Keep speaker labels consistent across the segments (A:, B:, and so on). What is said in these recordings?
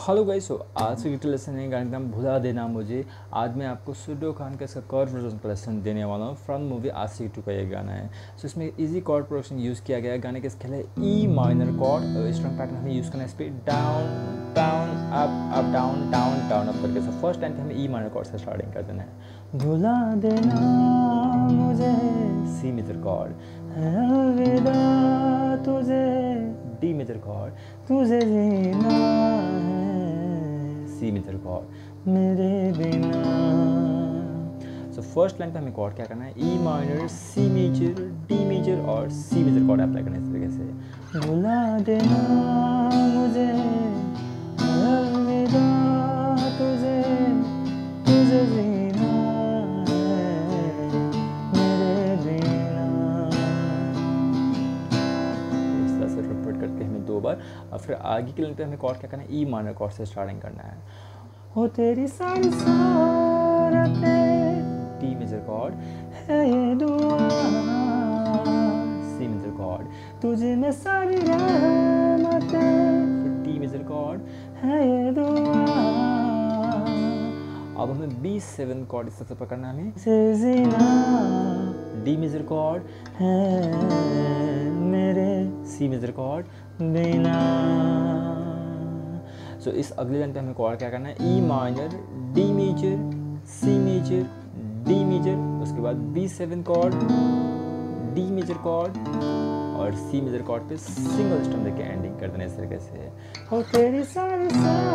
A: Hello guys, सो आज की guitar lesson है गाने का नाम भुला देना मुझे। आज मैं आपको सुडो खान का इसका कॉर्ड वर्जन का लेसन देने वाला हूँ। फ्रॉम मूवी आशिकी 2 का ये गाना है। सो इसमें इजी कॉर्ड प्रोडक्शन यूज़ किया गया है। गाने के स्केल है E minor chord. Strum pattern हमें यूज़ करना है इस पर down down up down down down up करके। सो फर्स्ट टाइम पे हमें ई माइनर कॉर्ड से स्टार्टिंग कर देना है। भुला देना मुझे सी मेजर कॉर्ड, अलविदा तुझे डी मेजर कॉर्ड, तुझे जीना है सी मेजर कॉर्ड मेरे बिना। सो फर्स्ट लाइन पे हमें कॉर्ड क्या करना है, E minor, C major, D major और सी मेजर कॉर्ड अप्लाई करना है इस तरीके से। भुला देना मुझे, अलविदा तुझे, तुझे जीना है मेरे बिना। इस तरह से रिपीट करके हमें 2 बार और फिर आगे के लाइन पे हमें कॉर्ड क्या करना है, ई माइनर कॉर्ड से स्टार्टिंग करना है। हो तेरी सारी डी मेजर कॉर्ड है ये दुआ, सी मेजर कॉर्ड, तुझे में सारी रहमतें, डी मेजर कॉर्ड है ये दुआ। अब हमें B7 कॉर्ड इस तरह से पकड़ना है हमें, से जीना, डी मेजर कॉर्ड है मेरे सी मेजर कॉर्ड बिना। सो इस अगले लाइन पे हमें कॉर्ड क्या करना है, E minor, D major, C major, D major, उसके बाद B7 chord, D major chord और सी मेजर कॉर्ड पे सिंगल स्टम देके एंडिंग कर देना इस तरीके से। हो तेरी सारी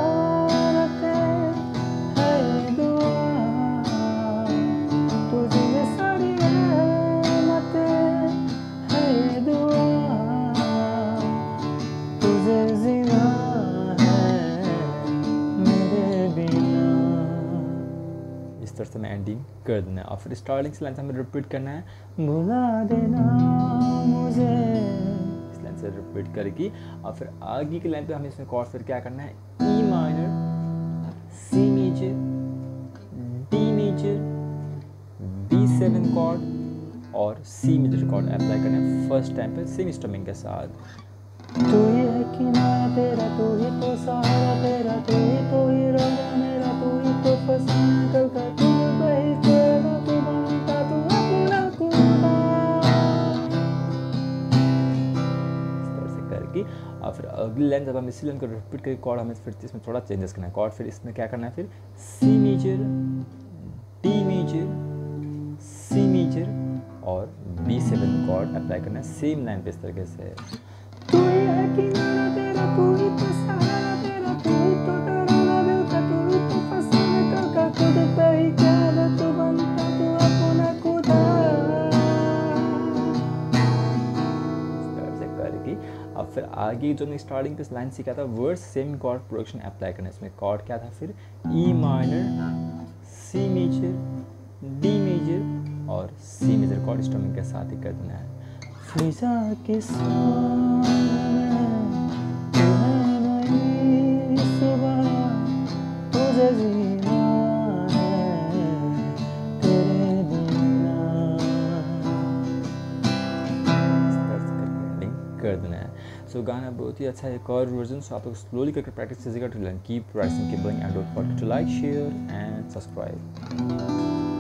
A: तरह से हमें एंडिंग कर देना है और फिर स्टार्टिंग से लाइन से हमें रिपीट करना है, भुला देना मुझे, इस लाइन से रिपीट करके और फिर आगे की लाइन पे हमें इसमें कॉर्ड फिर क्या करना है, E minor, C major, D major, B7 chord और सी मेजर कॉर्ड अप्लाई करना है फर्स्ट टाइम पे सेम स्टमिंग के साथ। तू ही है किनारा तेरा, तू ही तो सहारा तेरा, तू ही राजा मेरा, तू ही तो फसाना कल का, तू बही तेरा, तू बनता तू अपना खुदा। इस तरह से करके और फिर अगली लाइन जब हम इसी लाइन को रिपीट करके कॉर्ड हमें फिर इसमें थोड़ा चेंजेस करना है। कॉर्ड फिर इसमें क्या करना है, फिर C major, D major, C major और B7 कॉर्ड अप्लाई करना है सेम लाइन पे इस तरीके से। तू ही है किनारा तेरा, तू ही तो सहारा तेरा, तू ही तो डराना दिल का, तू ही तो फसाना कल का, खुद पे ही क्या तू बनता तू अपना खुदा। इस तरह से करके अब फिर आगे जो मैं स्टार्टिंग पे लाइन सीखा था verse same chord production apply करना है। इसमें कॉर्ड क्या था, फिर E minor, C major, D major और सी मेजर कॉर्ड स्टमिंग के साथ ही कर देना है। फिजा के सामने तू है नई सुबह, तुझे जीना है तेरे बिना। इस तरह से करके एंडिंग कर देना है। सो गाना बहुत ही अच्छा है कॉर्ड वर्जन। सो आप लोग स्लोली करके प्रैक्टिस कीजिएगा to learn, keep practising, keep going and don't forget to like, share and subscribe.